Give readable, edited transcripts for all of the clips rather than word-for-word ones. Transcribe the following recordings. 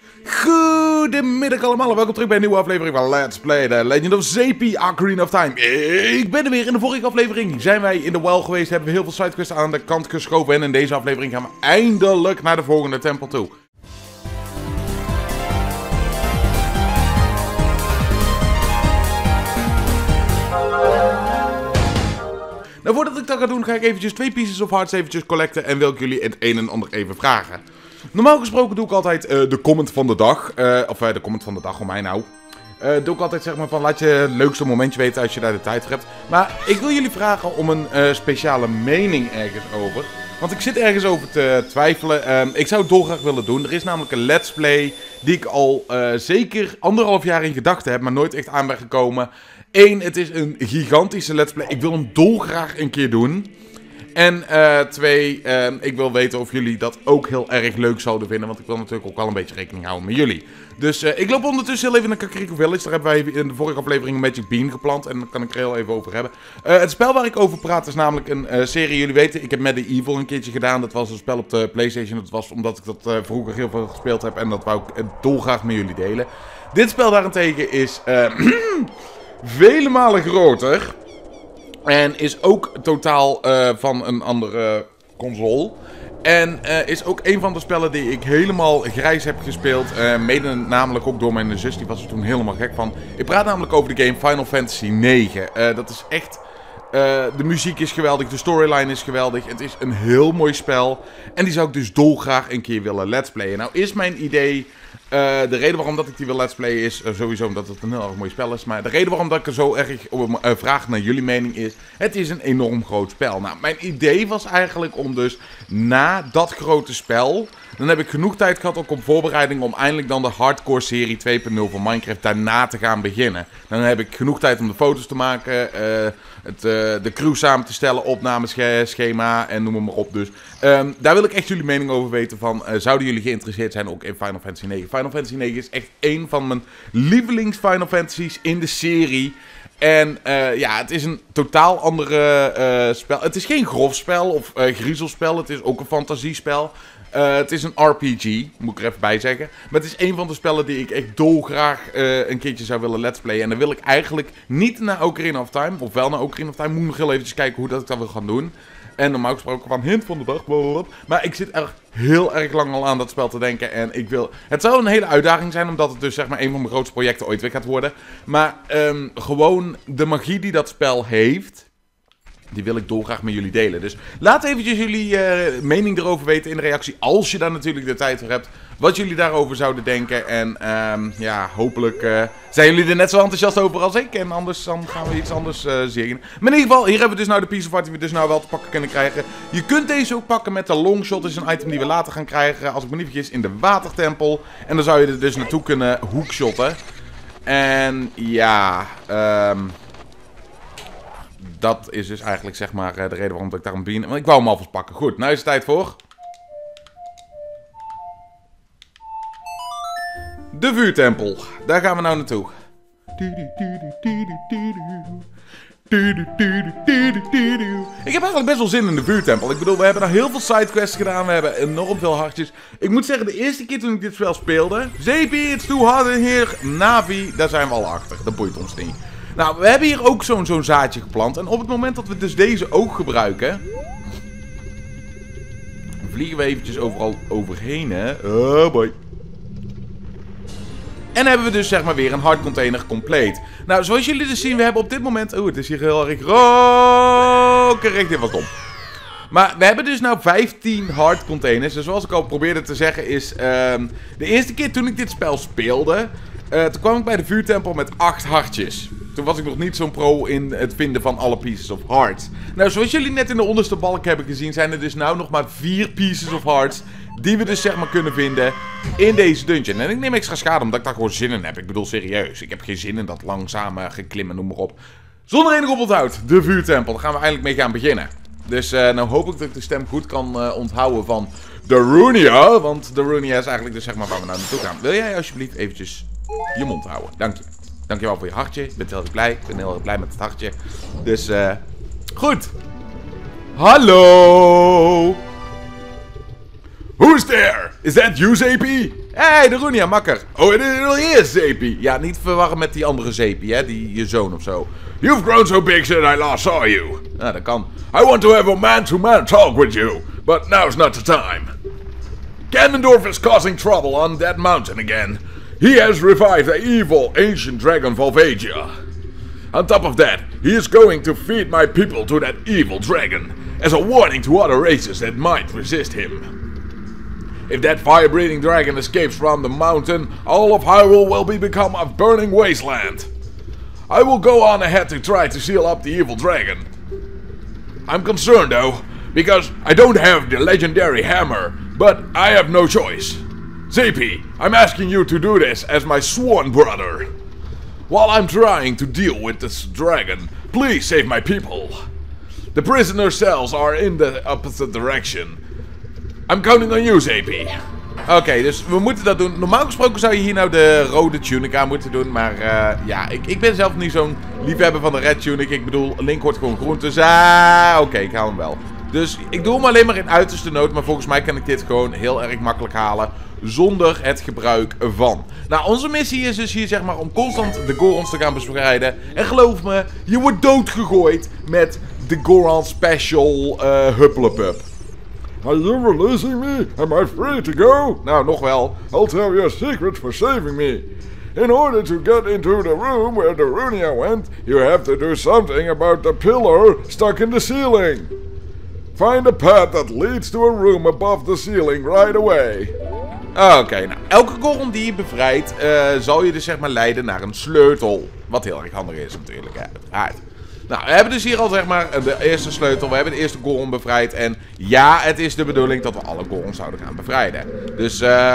Goedemiddag allemaal en welkom terug bij een nieuwe aflevering van Let's Play The Legend of Zelda Ocarina of Time. Ik ben er weer. In de vorige aflevering zijn wij in de well geweest, hebben we heel veel sidequests aan de kant geschoven. En in deze aflevering gaan we eindelijk naar de volgende tempel toe. Nou, voordat ik dat ga doen, ga ik eventjes 2 pieces of hearts eventjes collecten en wil ik jullie het een en ander even vragen. Normaal gesproken doe ik altijd de comment van de dag, de comment van de dag, om mij nou. Doe ik altijd zeg maar van, laat je het leukste momentje weten als je daar de tijd voor hebt. Maar ik wil jullie vragen om een speciale mening ergens over. Want ik zit ergens over te twijfelen. Ik zou het dolgraag willen doen. Er is namelijk een let's play die ik al zeker 1,5 jaar in gedachten heb, maar nooit echt aan ben gekomen. 1, het is een gigantische let's play. Ik wil hem dolgraag een keer doen. En 2, ik wil weten of jullie dat ook heel erg leuk zouden vinden. Want ik wil natuurlijk ook wel een beetje rekening houden met jullie. Dus ik loop ondertussen heel even naar Kakariko Village. Daar hebben wij in de vorige aflevering een Magic Bean geplant. En daar kan ik er heel even over hebben. Het spel waar ik over praat is namelijk een serie. Jullie weten, ik heb Medieval een keertje gedaan. Dat was een spel op de PlayStation. Dat was omdat ik dat vroeger heel veel gespeeld heb. En dat wou ik dolgraag met jullie delen. Dit spel daarentegen is vele malen groter. En is ook totaal van een andere console. En is ook een van de spellen die ik helemaal grijs heb gespeeld. Mede namelijk ook door mijn zus, die was er toen helemaal gek van. Ik praat namelijk over de game Final Fantasy 9. Dat is echt... de muziek is geweldig, de storyline is geweldig. Het is een heel mooi spel. En die zou ik dus dolgraag een keer willen let's playen. Nou is mijn idee... de reden waarom dat ik die wil let's playen is sowieso omdat het een heel erg mooi spel is. Maar de reden waarom dat ik er zo erg vraag naar jullie mening is... Het is een enorm groot spel. Nou, mijn idee was eigenlijk om dus na dat grote spel... Dan heb ik genoeg tijd gehad ook op voorbereiding om eindelijk dan de hardcore serie 2.0 van Minecraft daarna te gaan beginnen. Dan heb ik genoeg tijd om de foto's te maken, de crew samen te stellen, opnameschema en noem maar op. Dus daar wil ik echt jullie mening over weten van, zouden jullie geïnteresseerd zijn ook in Final Fantasy 9? Final Fantasy 9 is echt een van mijn lievelings Final Fantasies in de serie. En ja, het is een totaal andere spel. Het is geen grof spel of griezelspel, het is ook een fantasiespel. Het is een RPG, moet ik er even bij zeggen. Maar het is een van de spellen die ik echt dolgraag een keertje zou willen let's playen. En dan wil ik eigenlijk niet naar Ocarina of Time, of wel naar Ocarina of Time. Moet nog heel eventjes kijken hoe dat ik dat wil gaan doen. En normaal gesproken van hint van de dag, blablabla. Maar ik zit er heel erg lang al aan dat spel te denken. En ik wil... Het zou een hele uitdaging zijn, omdat het dus zeg maar een van mijn grootste projecten ooit weer gaat worden. Maar gewoon de magie die dat spel heeft... Die wil ik dolgraag met jullie delen. Dus laat eventjes jullie mening erover weten in de reactie. Als je daar natuurlijk de tijd voor hebt. Wat jullie daarover zouden denken. En ja, hopelijk zijn jullie er net zo enthousiast over als ik. En anders dan gaan we iets anders zingen. Maar in ieder geval, hier hebben we dus nou de piece of art die we dus nou wel te pakken kunnen krijgen. Je kunt deze ook pakken met de longshot. Dat is een item die we later gaan krijgen. Als ik me niet vergis in de watertempel. En dan zou je er dus naartoe kunnen hoekshotten. En ja, dat is dus eigenlijk zeg maar de reden waarom ik daar een bean... Want ik wou hem alvast pakken. Goed, nu is het tijd voor... De vuurtempel. Daar gaan we nou naartoe. Ik heb eigenlijk best wel zin in de vuurtempel. Ik bedoel, we hebben daar heel veel sidequests gedaan. We hebben enorm veel hartjes. Ik moet zeggen, de eerste keer toen ik dit spel speelde... Zeepie, it's too hard in here. Navi, daar zijn we al achter. Dat boeit ons niet. Nou, we hebben hier ook zo'n zaadje geplant. En op het moment dat we dus deze ook gebruiken... Vliegen we eventjes overal overheen, hè. Oh boy. En hebben we dus zeg maar weer een hardcontainer compleet. Nou, zoals jullie dus zien, we hebben op dit moment... Oeh, het is hier heel erg rokerig. Dit was dom. Maar we hebben dus nou 15 hardcontainers. Dus zoals ik al probeerde te zeggen is... de eerste keer toen ik dit spel speelde... toen kwam ik bij de vuurtempel met 8 hartjes. Toen was ik nog niet zo'n pro in het vinden van alle pieces of hearts. Nou, zoals jullie net in de onderste balk hebben gezien... zijn er dus nou nog maar 4 pieces of hearts... die we dus zeg maar kunnen vinden in deze dungeon. En ik neem extra schade omdat ik daar gewoon zin in heb. Ik bedoel serieus. Ik heb geen zin in dat langzame geklimmen, noem maar op. Zonder enig oponthoud, de vuurtempel. Daar gaan we eindelijk mee gaan beginnen. Dus nou hoop ik dat ik de stem goed kan onthouden van Darunia. Want Darunia is eigenlijk dus zeg maar waar we nou naartoe gaan. Wil jij alsjeblieft eventjes je mond houden? Dank je. Dankjewel voor je hartje. Ik ben heel erg blij. Ik ben heel erg blij met het hartje. Dus goed. Hallo. Who's there? Is that you, Zeepie? Hey, de Runia, makker. Oh, en hier is Zeepie. Ja, niet verwarren met die andere Zeepie, hè. Die je zoon of zo. You've grown so big since I last saw you. Nou, dat kan. I want to have a man-to-man talk with you. But now's not the time. Ganondorf is causing trouble on that mountain again. He has revived the evil ancient dragon Volvagia. On top of that, he is going to feed my people to that evil dragon. As a warning to other races that might resist him. If that fire-breathing dragon escapes from the mountain, all of Hyrule will become a burning wasteland. I will go on ahead to try to seal up the evil dragon. I'm concerned though, because I don't have the legendary hammer, but I have no choice. Zeepie, I'm asking you to do this as my sworn brother. While I'm trying to deal with this dragon, please save my people. The prisoner cells are in the opposite direction. I'm counting on you, Zeepie. Oké, dus we moeten dat doen. Normaal gesproken zou je hier nou de rode tunic aan moeten doen. Maar ja, ik ben zelf niet zo'n liefhebber van de red tunic. Ik bedoel, Link wordt gewoon groen. Dus oké, ik haal hem wel. Dus ik doe hem alleen maar in uiterste nood. Maar volgens mij kan ik dit gewoon heel erg makkelijk halen. Zonder het gebruik van. Nou, onze missie is dus hier zeg maar om constant de Gorons te gaan bevrijden. En geloof me, je wordt doodgegooid met de Goron Special Hupplepup. Are you releasing me? Am I free to go? Nou, nog wel. I'll tell you a secret for saving me. In order to get into the room where the Runia went, you have to do something about the pillar stuck in the ceiling. Find a path that leads to a room above the ceiling right away. Oké, nou, elke Goron die je bevrijdt, zal je dus zeg maar leiden naar een sleutel. Wat heel erg handig is natuurlijk, hè, uiteraard. Nou, we hebben dus hier al zeg maar de eerste sleutel. We hebben de eerste Goron bevrijd. En ja, het is de bedoeling dat we alle Gorons zouden gaan bevrijden. Dus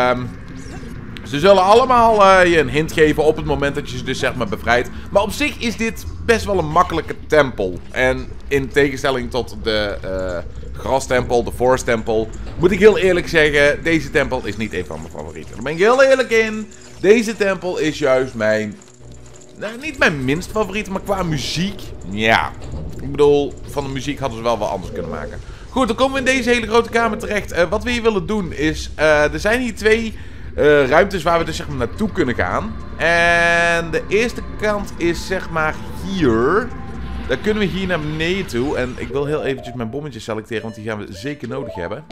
ze zullen allemaal je een hint geven op het moment dat je ze dus zeg maar bevrijdt. Maar op zich is dit best wel een makkelijke tempel. En in tegenstelling tot de grastempel, de forest tempel, moet ik heel eerlijk zeggen, deze tempel is niet een van mijn favorieten. Daar ben ik heel eerlijk in. Deze tempel is juist mijn... Nou, niet mijn minst favoriete, maar qua muziek, ja. Ik bedoel, van de muziek hadden ze wel wat anders kunnen maken. Goed, dan komen we in deze hele grote kamer terecht. Wat we hier willen doen is, er zijn hier twee ruimtes waar we dus zeg maar naartoe kunnen gaan. En de eerste kant is zeg maar hier. Daar kunnen we hier naar beneden toe. En ik wil heel eventjes mijn bommetjes selecteren, want die gaan we zeker nodig hebben.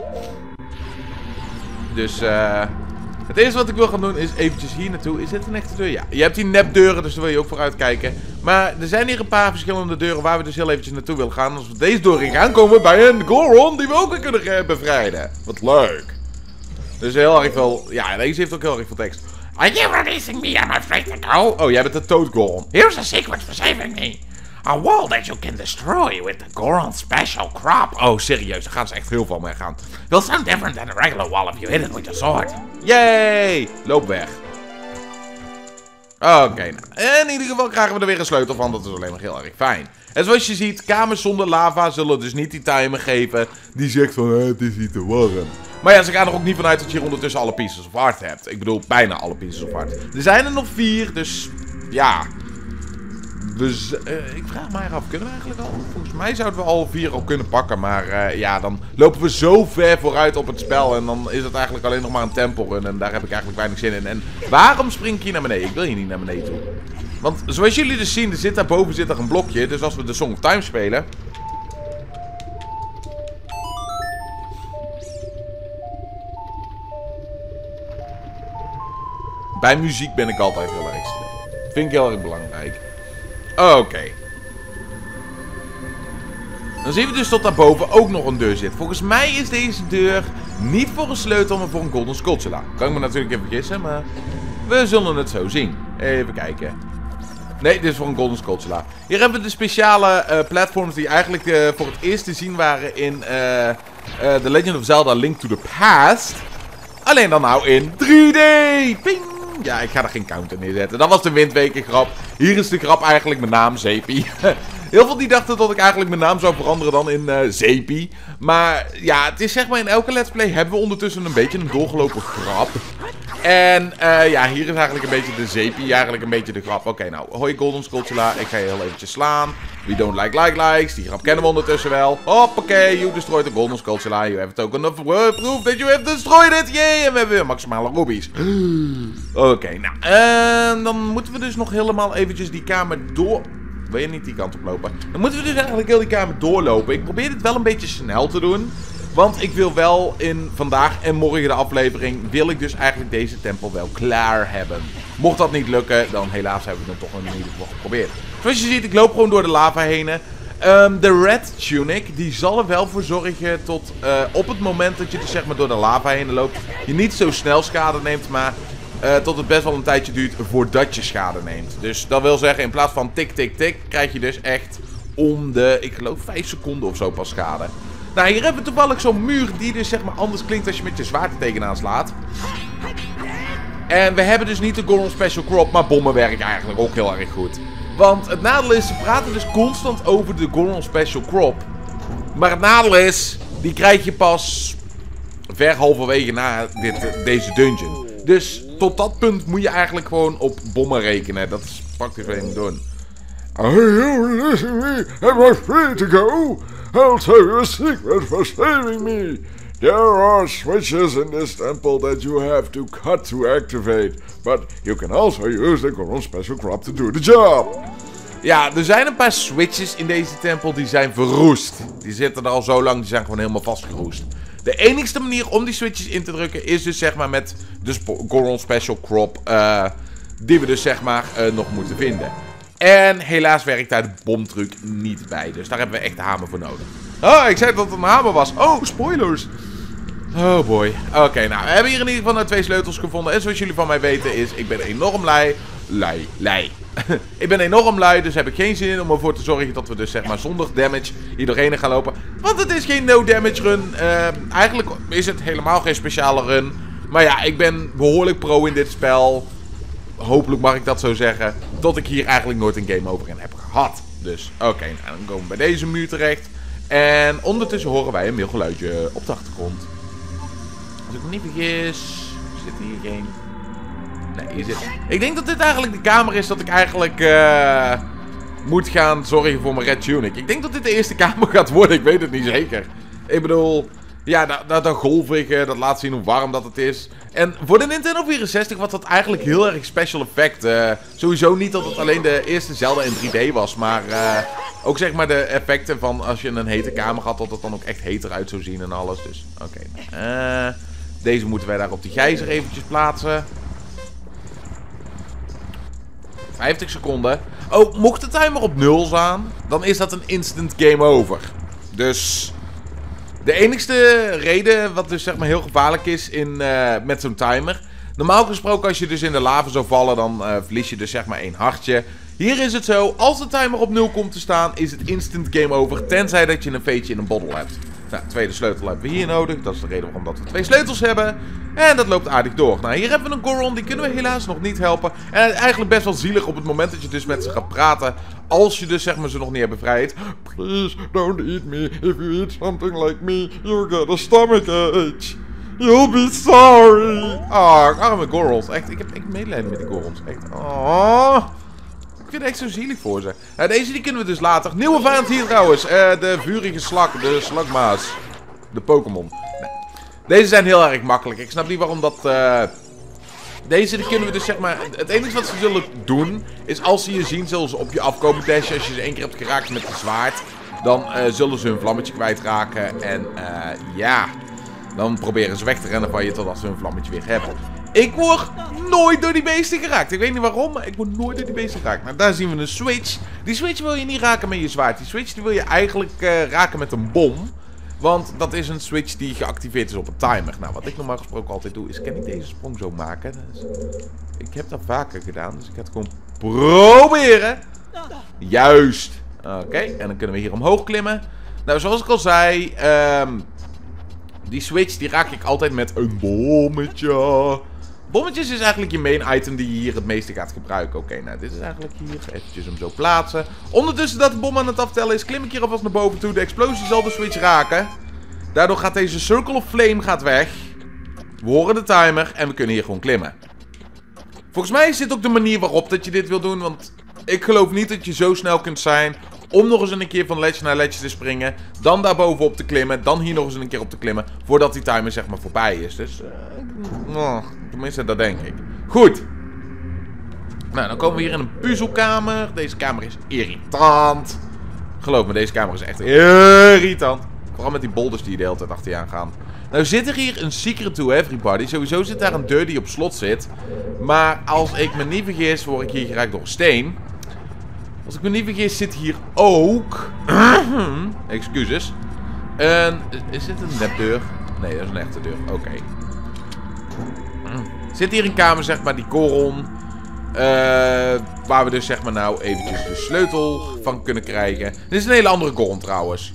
Dus, het eerste wat ik wil gaan doen is eventjes hier naartoe. Is dit een echte deur? Ja. Je hebt hier nepdeuren, dus daar wil je ook vooruit kijken. Maar er zijn hier een paar verschillende deuren waar we dus heel eventjes naartoe willen gaan. Als we deze deur in gaan, komen we bij een Goron die we ook weer kunnen bevrijden. Wat leuk. Dus heel erg veel... Ja, deze heeft ook heel erg veel tekst. Are you releasing me? I'm afraid to go. Oh, jij bent de Toad Goron. Here's a secret for saving me. A wall that you can destroy with the Goron special crop. Oh, serieus. Daar gaan ze echt heel veel mee gaan. Will sound different than a regular wall if you hit it with a sword. Yay! Loop weg. Oké, nou. In ieder geval krijgen we er weer een sleutel van. Dat is alleen maar heel erg fijn. En zoals je ziet, kamers zonder lava zullen dus niet die timer geven die zegt van het is niet te warm. Maar ja, ze gaan er ook niet vanuit dat je hier ondertussen alle pieces of art hebt. Ik bedoel, bijna alle pieces of art. Er zijn er nog 4, dus ja. Dus ik vraag mij af, kunnen we eigenlijk al? Volgens mij zouden we al 4 al kunnen pakken. Maar ja, dan lopen we zo ver vooruit op het spel. En dan is het eigenlijk alleen nog maar een tempelrun. En daar heb ik eigenlijk weinig zin in. En waarom spring ik hier naar beneden? Ik wil hier niet naar beneden toe. Want zoals jullie dus zien, daarboven zit er een blokje. Dus als we de Song of Time spelen... Bij muziek ben ik altijd heel erg stil. Vind ik heel erg belangrijk. Oké. Dan zien we dus tot daarboven ook nog een deur zit. Volgens mij is deze deur niet voor een sleutel, maar voor een Golden Skulltula. Kan ik me natuurlijk even vergissen, maar we zullen het zo zien. Even kijken. Nee, dit is voor een Golden Skulltula. Hier hebben we de speciale platforms die eigenlijk voor het eerst te zien waren in The Legend of Zelda Link to the Past. Alleen dan nou in 3D. Ping! Ja, ik ga er geen counter neerzetten. Dat was de Windweken grap. Hier is de grap eigenlijk mijn naam, Zeepie. Heel veel die dachten dat ik eigenlijk mijn naam zou veranderen dan in Zeepie. Maar ja, het is zeg maar in elke let's play hebben we ondertussen een beetje een doorgelopen grap. En ja, hier is eigenlijk een beetje de zeepie, eigenlijk een beetje de grap. Oké, nou, hoi Golden Skulltula, ik ga je heel eventjes slaan. We don't like likes, die grap kennen we ondertussen wel. Hoppakee, you destroyed the Golden Skulltula, you have token of proof that you have destroyed it, yay! En we hebben weer maximale rubies. Oké, nou, en dan moeten we dus nog helemaal eventjes die kamer door... Wil je niet die kant op lopen? Dan moeten we dus eigenlijk heel die kamer doorlopen. Ik probeer dit wel een beetje snel te doen. Want ik wil wel in vandaag en morgen de aflevering, wil ik dus eigenlijk deze tempel wel klaar hebben. Mocht dat niet lukken, dan helaas hebben we het toch in ieder geval geprobeerd. Zoals je ziet, ik loop gewoon door de lava heen. De Red Tunic, die zal er wel voor zorgen tot op het moment dat je dus zeg maar door de lava heen loopt, je niet zo snel schade neemt, maar tot het best wel een tijdje duurt voordat je schade neemt. Dus dat wil zeggen, in plaats van tik, tik, tik, krijg je dus echt om de, ik geloof 5 seconden of zo pas schade. Nou, hier hebben we toevallig zo'n muur die dus zeg maar anders klinkt als je met je zwaard er tegenaan slaat. En we hebben dus niet de Goron Special Crop, maar bommen werken eigenlijk ook heel erg goed. Want het nadeel is, ze praten dus constant over de Goron Special Crop. Maar het nadeel is, die krijg je pas ver halverwege na deze dungeon. Dus tot dat punt moet je eigenlijk gewoon op bommen rekenen. Dat is praktisch wat je moet doen. Are you listening me? Am I free to go? I'll tell you a secret for saving me. There are switches in this temple that you have to cut to activate. But you can also use the Goron Special Crop to do the job. Ja, er zijn een paar switches in deze tempel die zijn verroest. Die zitten er al zo lang, die zijn gewoon helemaal vastgeroest. De enigste manier om die switches in te drukken is dus zeg maar met de Goron Special Crop die we dus zeg maar nog moeten vinden. En helaas werkt daar de bomtruc niet bij. Dus daar hebben we echt de hamer voor nodig. Oh, ik zei dat het een hamer was. Oh, spoilers. Oh boy. Oké, nou, we hebben hier in ieder geval 2 sleutels gevonden. En zoals jullie van mij weten is, ik ben enorm lui. Ik ben enorm lui, dus heb ik geen zin in om ervoor te zorgen dat we dus zeg maar zonder damage hier doorheen gaan lopen. Want het is geen no damage run. Eigenlijk is het helemaal geen speciale run. Maar ja, ik ben behoorlijk pro in dit spel. Hopelijk mag ik dat zo zeggen. Tot ik hier eigenlijk nooit een game over in heb gehad. Dus oké, nou, dan komen we bij deze muur terecht. En ondertussen horen wij een mailgeluidje op de achtergrond. Als ik me niet vergis, zit hier geen... Nee, hier zit... Ik denk dat dit eigenlijk de kamer is dat ik eigenlijk moet gaan zorgen voor mijn Red Tunic. Ik denk dat dit de eerste kamer gaat worden, ik weet het niet zeker. Ik bedoel... Ja, dat golvige, dat laat zien hoe warm dat het is. En voor de Nintendo 64 was dat eigenlijk heel erg special effect. Sowieso niet dat het alleen de eerste Zelda in 3D was, maar ook zeg maar de effecten van als je een hete kamer had, dat het dan ook echt heter uit zou zien en alles. Dus, oké. Deze moeten wij daar op die gijzer eventjes plaatsen. 50 seconden. Oh, mocht de timer op 0 staan, dan is dat een instant game over. Dus... De enigste reden wat dus zeg maar heel gevaarlijk is met zo'n timer. Normaal gesproken als je dus in de lava zou vallen, dan verlies je dus zeg maar 1 hartje. Hier is het zo, als de timer op 0 komt te staan, is het instant game over. Tenzij dat je een veetje in een bottle hebt. Nou, tweede sleutel hebben we hier nodig. Dat is de reden waarom dat we 2 sleutels hebben. En dat loopt aardig door. Nou, hier hebben we een Goron. Die kunnen we helaas nog niet helpen. En eigenlijk best wel zielig op het moment dat je dus met ze gaat praten. Als je dus zeg maar ze nog niet hebt bevrijd. Please don't eat me. If you eat something like me, you'll get a stomachache. You'll be sorry. Oh, arme Gorons. Echt, ik heb echt medelijden met die Gorons. Echt. Oh. Ik vind het echt zo zielig voor ze. Deze die kunnen we dus later. Nieuwe vijand hier trouwens. De vurige slak. De slakmaas. De Pokémon. Nee. Deze zijn heel erg makkelijk. Ik snap niet waarom dat... Deze die kunnen we dus zeg maar... Het enige wat ze zullen doen... Is als ze je zien, zullen ze op je afkomen dashen. Als je ze 1 keer hebt geraakt met het zwaard... Dan zullen ze hun vlammetje kwijtraken. En ja... Dan proberen ze weg te rennen van je totdat ze hun vlammetje weer hebben. Ik word nooit door die beesten geraakt. Ik weet niet waarom, maar ik word nooit door die beesten geraakt. Nou, daar zien we een switch. Die switch wil je niet raken met je zwaard. Die switch die wil je eigenlijk raken met een bom. Want dat is een switch die geactiveerd is op een timer. Nou, wat ik normaal gesproken altijd doe, is kan ik deze sprong zo maken. Dus, ik heb dat vaker gedaan, dus ik ga het gewoon proberen. Juist. Oké, en dan kunnen we hier omhoog klimmen. Nou, zoals ik al zei, die switch die raak ik altijd met een bommetje. Bommetjes is eigenlijk je main item die je hier het meeste gaat gebruiken. Oké, nou dit is eigenlijk hier. Eventjes hem zo plaatsen. Ondertussen dat de bom aan het aftellen is, klim ik hier alvast naar boven toe. De explosie zal de switch raken. Daardoor gaat deze Circle of Flame gaat weg. We horen de timer en we kunnen hier gewoon klimmen. Volgens mij is dit ook de manier waarop dat je dit wil doen. Want ik geloof niet dat je zo snel kunt zijn om nog eens een keer van ledge naar ledge te springen. Dan daar bovenop te klimmen. Dan hier nog eens een keer op te klimmen. Voordat die timer zeg maar voorbij is. Dus, tenminste dat denk ik. Goed. Nou, dan komen we hier in een puzzelkamer. Deze kamer is irritant. Geloof me, deze kamer is echt irritant. Vooral met die boulders die de hele tijd achter je aan gaan. Nou zit er hier een secret to everybody. Sowieso zit daar een deur die op slot zit. Maar als ik me niet vergis, word ik hier geraakt door een steen. Als ik me niet vergis, zit hier ook... Excuses. Is dit een nepdeur? Nee, dat is een echte deur. Oké. Zit hier een kamer, zeg maar, die Goron. Waar we dus, zeg maar, nou eventjes de sleutel van kunnen krijgen. Dit is een hele andere Goron trouwens.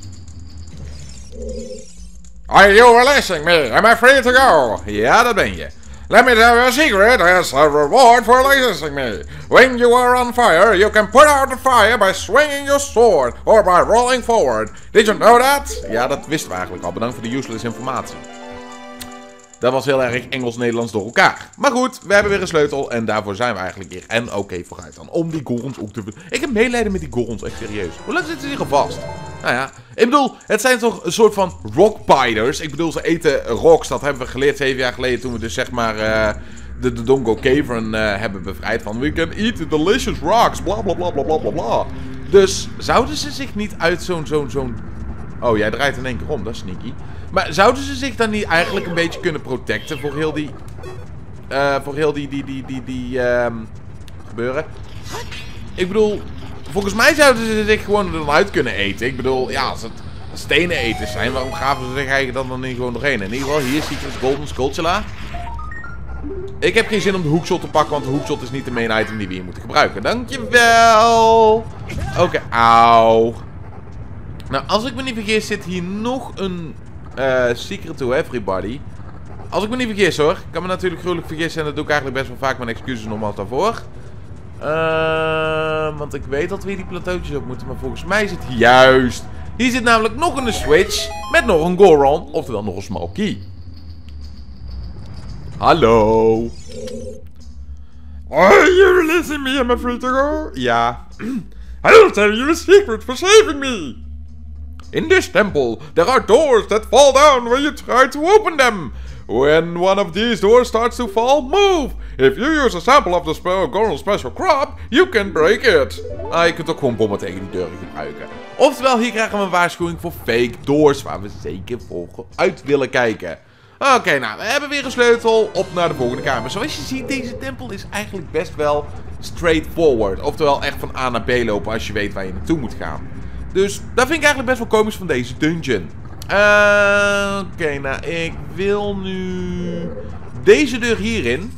Are you releasing me? Am I free to go? Ja, dat ben je. Let me tell you a secret. There's a reward for releasing me. When you are on fire, you can put out the fire by swinging your sword or by rolling forward. Did you know that? Ja, dat wisten we eigenlijk al. Bedankt voor de useless informatie. Dat was heel erg Engels-Nederlands door elkaar. Maar goed, we hebben weer een sleutel en daarvoor zijn we eigenlijk hier. En oké, vooruit dan. Om die Gorons ook te... Ik heb medelijden met die Gorons, echt serieus. Hoe lang zitten ze hier al vast? Nou ja, ik bedoel, het zijn toch een soort van rockbiters. Ik bedoel, ze eten rocks. Dat hebben we geleerd 7 jaar geleden toen we dus zeg maar de Dongo Cavern hebben bevrijd. Van we can eat the delicious rocks, bla bla bla bla bla bla bla. Dus zouden ze zich niet uit zo'n... Oh, jij draait in één keer om, dat is sneaky. Maar zouden ze zich dan niet eigenlijk een beetje kunnen protecten voor heel die... gebeuren? Ik bedoel, volgens mij zouden ze zich gewoon er dan uit kunnen eten. Ik bedoel, ja, als het stenen eters zijn, waarom gaven ze zich eigenlijk dan niet gewoon doorheen? In ieder geval, hier Secret Golden Skulltula. Ik heb geen zin om de hoekshot te pakken, want de hoekshot is niet de main item die we hier moeten gebruiken. Dankjewel! Oké, auw. Nou, als ik me niet vergis, zit hier nog een secret to everybody. Als ik me niet vergis hoor. Ik kan me natuurlijk gruwelijk vergissen en dat doe ik eigenlijk best wel vaak. Mijn excuses nogmaals daarvoor. Want ik weet dat we hier die plateautjes op moeten. Maar volgens mij zit hier juist. Hier zit namelijk nog een switch. Met nog een Goron. Oftewel nog een small key. Hallo. Are you releasing me? Am I free to go? Ja. I'll tell you a secret for saving me. In this temple, there are doors that fall down when you try to open them. When one of these doors starts to fall, move. If you use a sample of the Goron special crop, you can break it. Je kunt ook gewoon bommen tegen die deuren gebruiken. Oftewel, hier krijgen we een waarschuwing voor fake doors, waar we zeker voor uit willen kijken. Oké, nou, we hebben weer een sleutel. Op naar de volgende kamer. Zoals je ziet, deze tempel is eigenlijk best wel straightforward. Oftewel, echt van A naar B lopen als je weet waar je naartoe moet gaan. Dus dat vind ik eigenlijk best wel komisch van deze dungeon. Oké, nou, ik wil nu deze deur hierin.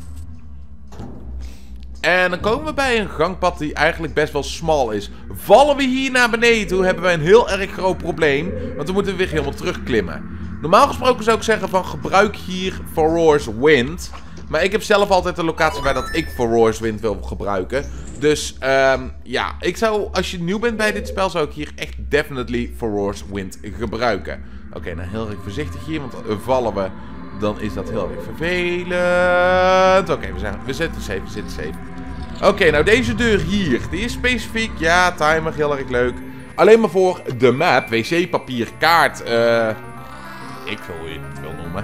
En dan komen we bij een gangpad die eigenlijk best wel smal is. Vallen we hier naar beneden toe, hebben wij een heel erg groot probleem. Want dan moeten we weer helemaal terugklimmen. Normaal gesproken zou ik zeggen van gebruik hier Furor's Wind. Maar ik heb zelf altijd de locatie waar dat ik Furor's Wind wil gebruiken. Dus ja, ik zou, als je nieuw bent bij dit spel, zou ik hier echt definitely Furor's Wind gebruiken. Oké, nou heel erg voorzichtig hier, want vallen we, dan is dat heel erg vervelend. Oké, we zitten safe. Oké, nou deze deur hier, die is specifiek, ja, timer, heel erg leuk. Alleen maar voor de map, wc-papier, kaart, ik wil hoe je het wil noemen.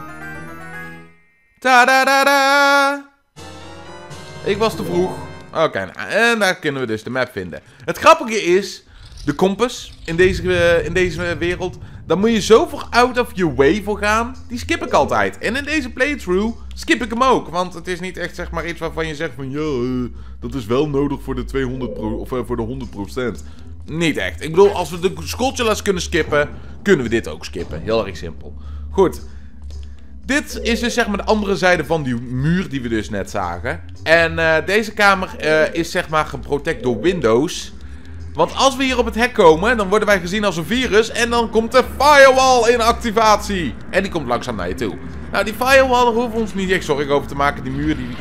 Ta-da-da-da! Ik was te vroeg. Oké, nou, en daar kunnen we dus de map vinden. Het grappige is, de kompas in deze wereld, daar moet je zo voor out of your way voor gaan. Die skip ik altijd. En in deze playthrough skip ik hem ook. Want het is niet echt zeg maar iets waarvan je zegt van ja, dat is wel nodig voor de 200% of voor de 100%. Niet echt. Ik bedoel, als we de Skulltulas kunnen skippen, kunnen we dit ook skippen. Heel erg simpel. Goed. Dit is dus zeg maar de andere zijde van die muur die we dus net zagen. En deze kamer is zeg maar geprotect door windows. Want als we hier op het hek komen, dan worden wij gezien als een virus. En dan komt de firewall in activatie. En die komt langzaam naar je toe. Nou, die firewall, daar hoeven we ons niet echt zorgen over te maken. Die muur, die...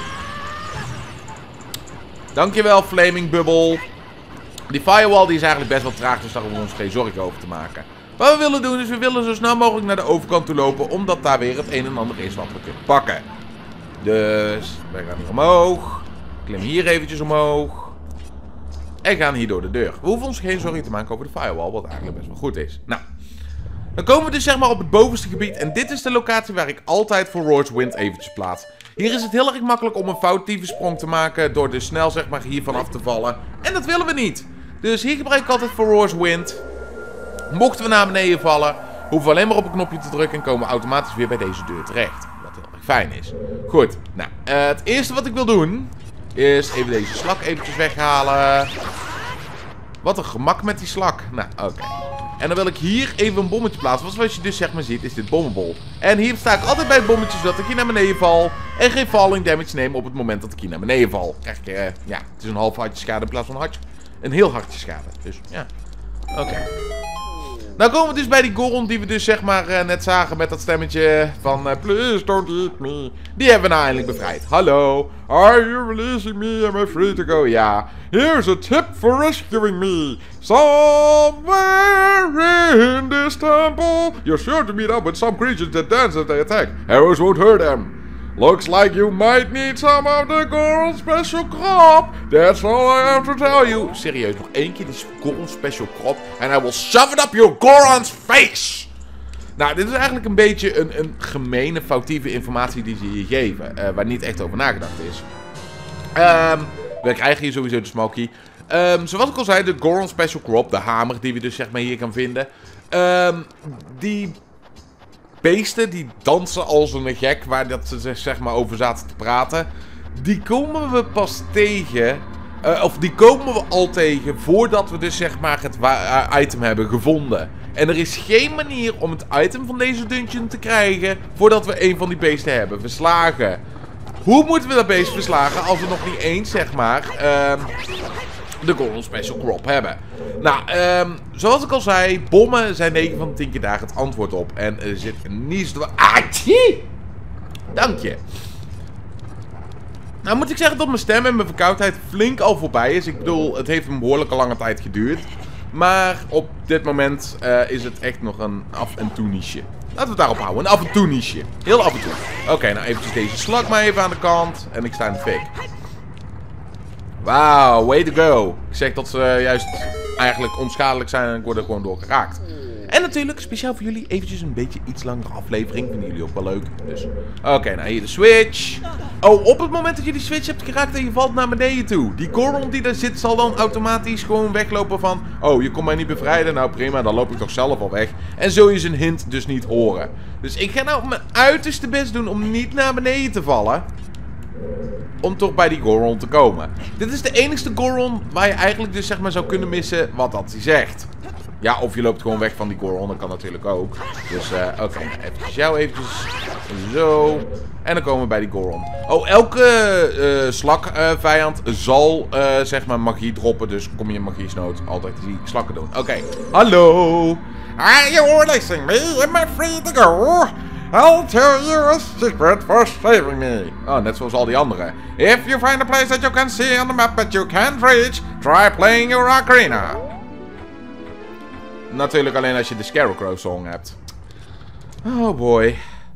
Dankjewel, Flaming Bubble. Die firewall die is eigenlijk best wel traag, dus daar hoeven we ons geen zorgen over te maken. Wat we willen doen is, we willen zo snel mogelijk naar de overkant toe lopen, omdat daar weer het een en ander is wat we kunnen pakken. Dus, wij gaan hier omhoog. Klim hier eventjes omhoog. En gaan hier door de deur. We hoeven ons geen zorgen te maken over de firewall, wat eigenlijk best wel goed is. Nou, dan komen we dus zeg maar op het bovenste gebied. En dit is de locatie waar ik altijd voor Roar's Wind eventjes plaats. Hier is het heel erg makkelijk om een foutieve sprong te maken door dus snel zeg maar hier vanaf te vallen. En dat willen we niet. Dus hier gebruik ik altijd voor Roar's Wind. Mochten we naar beneden vallen, hoeven we alleen maar op een knopje te drukken en komen we automatisch weer bij deze deur terecht. Wat heel erg fijn is. Goed, nou, het eerste wat ik wil doen is even deze slak eventjes weghalen. Wat een gemak met die slak. Nou, oké. En dan wil ik hier even een bommetje plaatsen. Zoals je dus zeg maar ziet, is dit bommenbol. En hier sta ik altijd bij het bommetje, zodat ik hier naar beneden val. En geen falling damage neem op het moment dat ik hier naar beneden val. Krijg ik, ja, het is een half hartje schade in plaats van een heel hartje schade. Dus, ja. Oké. Nou komen we dus bij die Goron die we dus zeg maar net zagen met dat stemmetje van please don't eat me. Die hebben we nou eindelijk bevrijd. Hallo, are you releasing me? Am I free to go? Ja. Here's a tip for rescuing me. Somewhere in this temple, you're sure to meet up with some creatures that dance as they attack. Arrows won't hurt them. Looks like you might need some of the Goron Special Crop. That's all I have to tell you. Serieus, nog één keer die Goron Special Crop. And I will shove it up your Goron's face. Nou, dit is eigenlijk een beetje een gemene, foutieve informatie die ze je geven. Waar niet echt over nagedacht is. We krijgen hier sowieso de Smoky. Zoals ik al zei, de Goron Special Crop. De hamer die we dus zeg maar hier kan vinden. Die beesten die dansen als een gek, waar dat ze zeg maar over zaten te praten. Die komen we pas tegen, of die komen we al tegen voordat we dus zeg maar het item hebben gevonden. En er is geen manier om het item van deze dungeon te krijgen voordat we een van die beesten hebben verslagen. Hoe moeten we dat beest verslagen als we nog niet eens zeg maar de Goron Special Crop hebben? Nou, zoals ik al zei, bommen zijn 9 van de 10 keer daar het antwoord op. En er zit niets door. Dank je. Nou moet ik zeggen dat mijn stem en mijn verkoudheid flink al voorbij is. Ik bedoel, het heeft een behoorlijke lange tijd geduurd. Maar op dit moment is het echt nog een af en toe niche. Laten we het daarop houden, een af en toe niche. Heel af en toe. Oké, nou eventjes deze slak maar even aan de kant. En ik sta in de fik. Wauw, way to go. Ik zeg dat ze juist eigenlijk onschadelijk zijn en ik word er gewoon door geraakt. En natuurlijk, speciaal voor jullie, eventjes een beetje iets langere aflevering. Vinden jullie ook wel leuk. Dus, oké, nou hier de switch. Oh, op het moment dat je die switch hebt geraakt en je valt naar beneden toe. Die Goron die daar zit zal dan automatisch gewoon weglopen van... Oh, je kon mij niet bevrijden. Nou prima, dan loop ik toch zelf al weg. En zul je zijn hint dus niet horen. Dus ik ga nou mijn uiterste best doen om niet naar beneden te vallen. Om toch bij die Goron te komen. Dit is de enigste Goron waar je eigenlijk dus zeg maar zou kunnen missen wat dat hij zegt. Ja, of je loopt gewoon weg van die Goron, dat kan natuurlijk ook. Dus oké, eventjes jou eventjes zo. En dan komen we bij die Goron. Oh, elke slak-vijand zal zeg maar magie droppen. Dus kom je in magiesnood altijd die slakken doen. Oké, hallo. Are you releasing me? Am I free to go? I'll tell you a secret for saving me. Oh, net zoals al die anderen. If you find a place that you can see on the map that you can't reach, try playing your ocarina. Natuurlijk alleen als je de Scarecrow song hebt. Oh boy.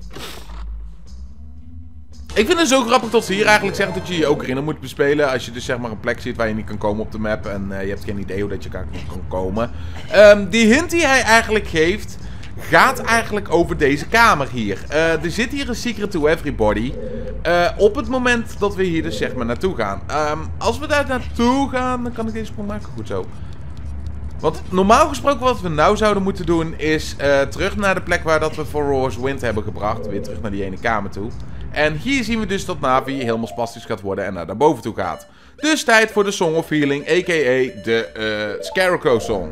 Ik vind het zo grappig dat ze hier eigenlijk zeggen dat je je ocarina moet bespelen. Als je dus zeg maar een plek ziet waar je niet kan komen op de map. En je hebt geen idee hoe dat je kan komen. Die hint die hij eigenlijk geeft... gaat eigenlijk over deze kamer hier. Er zit hier een secret to everybody. Op het moment dat we hier dus zeg maar naartoe gaan. Als we daar naartoe gaan, dan kan ik deze sprong maken. Goed zo. Want normaal gesproken wat we nou zouden moeten doen is terug naar de plek waar dat we voor Roar's Wind hebben gebracht. Weer terug naar die ene kamer toe. En hier zien we dus dat Navi helemaal spastisch gaat worden en naar daarboven toe gaat. Dus tijd voor de Song of Healing, a.k.a. de Scarecrow Song.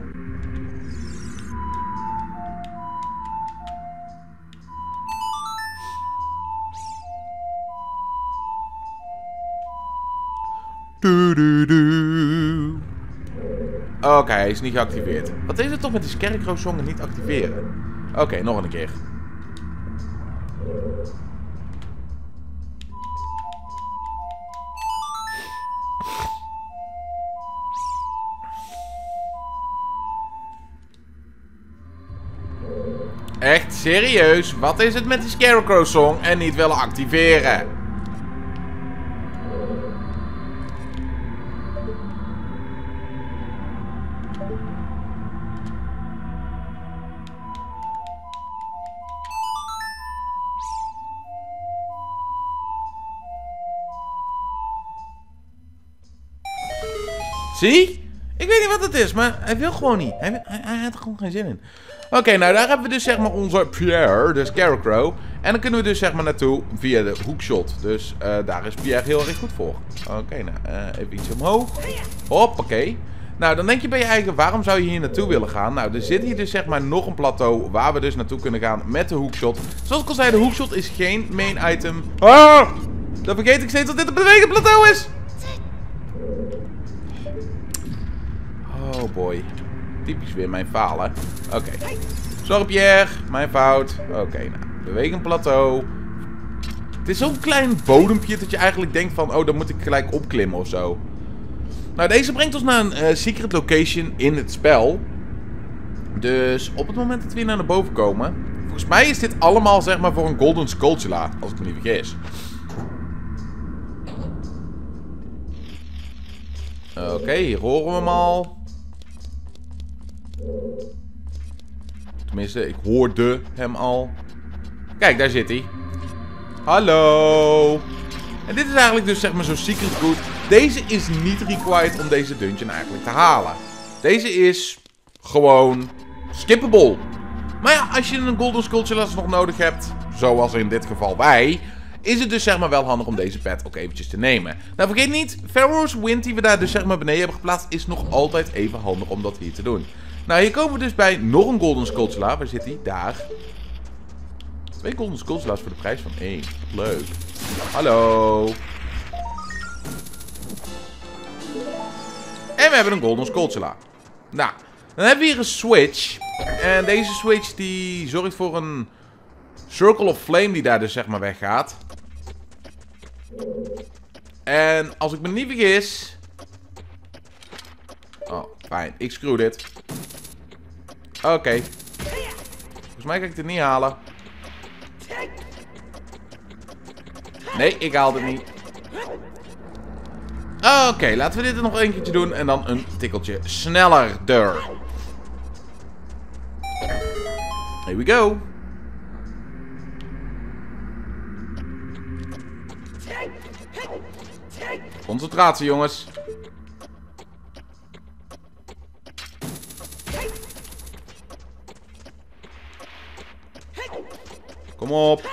Oké, hij is niet geactiveerd. Wat is het toch met de Scarecrow Song en niet activeren? Oké, nog een keer. serieus, wat is het met die Scarecrow Song en niet willen activeren? Zie? Ik weet niet wat het is, maar hij wil gewoon niet. Hij had er gewoon geen zin in. Oké, nou daar hebben we dus zeg maar onze Pierre, de Scarecrow. En dan kunnen we dus zeg maar naartoe via de hoekshot. Dus daar is Pierre heel erg goed voor. Oké, nou even iets omhoog. Hoppakee. Nou, dan denk je bij je eigen, waarom zou je hier naartoe willen gaan? Nou, er zit hier dus zeg maar nog een plateau waar we dus naartoe kunnen gaan met de hoekshot. Zoals ik al zei, de hoekshot is geen main item. Ah! Dan vergeet ik steeds dat dit een bewegend plateau is. Oh boy. Typisch weer mijn falen. Oké. Sorry Pierre. Mijn fout. Oké, nou. Bewegend plateau. Het is zo'n klein bodempje dat je eigenlijk denkt van... Oh, dan moet ik gelijk opklimmen of zo. Nou, deze brengt ons naar een secret location in het spel. Dus op het moment dat we hier naar boven komen... Volgens mij is dit allemaal zeg maar voor een Golden Skulltula. Als ik me niet vergis. Oké, hier horen we hem al. Tenminste, ik hoorde hem al. Kijk, daar zit hij. Hallo. En dit is eigenlijk dus zeg maar zo'n secret route. Deze is niet required om deze dungeon eigenlijk te halen. Deze is gewoon skippable. Maar ja, als je een Golden Skulltula nog nodig hebt, zoals in dit geval wij, is het dus zeg maar wel handig om deze pet ook eventjes te nemen. Nou, vergeet niet, Pharaoh's Wind die we daar dus zeg maar beneden hebben geplaatst, is nog altijd even handig om dat hier te doen. Nou, hier komen we dus bij nog een Golden Skulltula. Waar zit hij? Daar. 2 Golden Skulltula's voor de prijs van 1. Leuk. Hallo. En we hebben een Golden Skulltula. Nou, dan hebben we hier een switch. En deze switch die zorgt voor een Circle of Flame die daar dus zeg maar weggaat. En als ik me niet vergis... Oh, fijn. Ik screw dit. Oké. Volgens mij kan ik dit niet halen. Nee, ik haal dit niet. Oké, laten we dit er nog een keertje doen. En dan een tikkeltje sneller. Here we go. Concentratie, jongens. Kom op.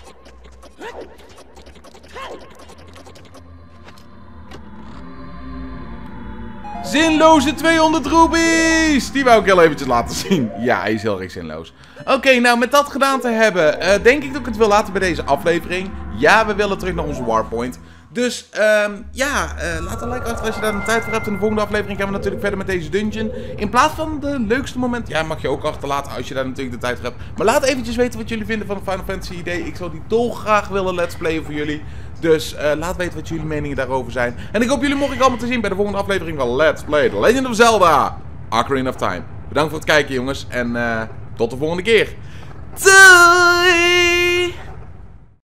Zinloze 200 rubies! Die wou ik heel eventjes laten zien. Ja, hij is heel erg zinloos. Oké, nou met dat gedaan te hebben, denk ik dat ik het wil laten bij deze aflevering. Ja, we willen terug naar onze warpoint. Dus, laat een like achter als je daar de tijd voor hebt. In de volgende aflevering gaan we natuurlijk verder met deze dungeon. In plaats van de leukste moment, ja, mag je ook achterlaten als je daar natuurlijk de tijd voor hebt. Maar laat eventjes weten wat jullie vinden van de Final Fantasy idee. Ik zou die dolgraag willen let's playen voor jullie. Dus, laat weten wat jullie meningen daarover zijn. En ik hoop jullie morgen allemaal te zien bij de volgende aflevering van Let's Play The Legend of Zelda Ocarina of Time. Bedankt voor het kijken, jongens. En, tot de volgende keer. Doei!